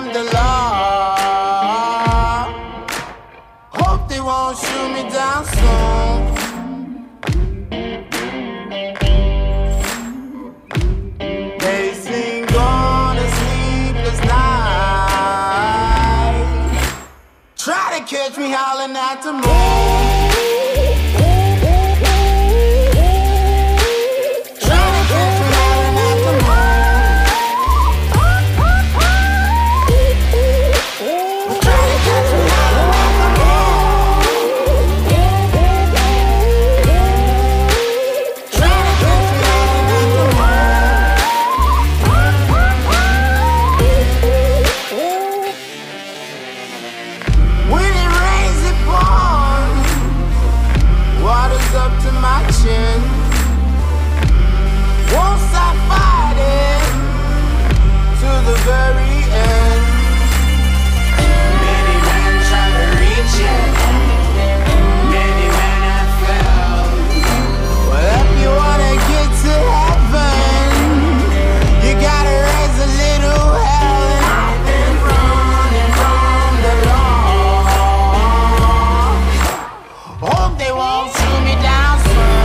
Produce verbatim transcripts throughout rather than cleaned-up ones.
from the law. Hope they won't shoot me down soon. They sing on a sleepless night, try to catch me howling at the moon. Won't stop fighting to the very end. Many men try to reach it, many men have failed. Well, if you wanna get to heaven, you gotta raise a little hell. And I've been running from the law. Hope they won't shoot me down soon.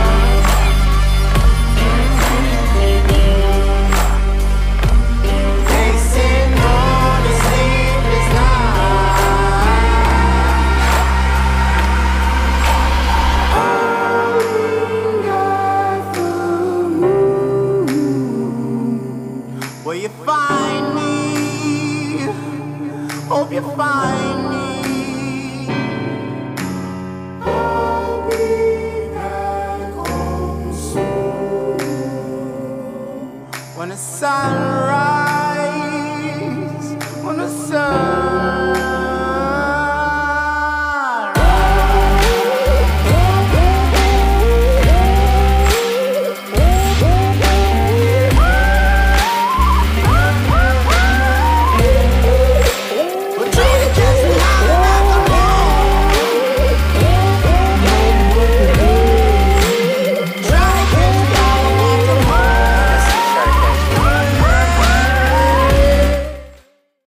Will you find me? Hope you find me. I'll be back home soon. When the sun rises, when the sun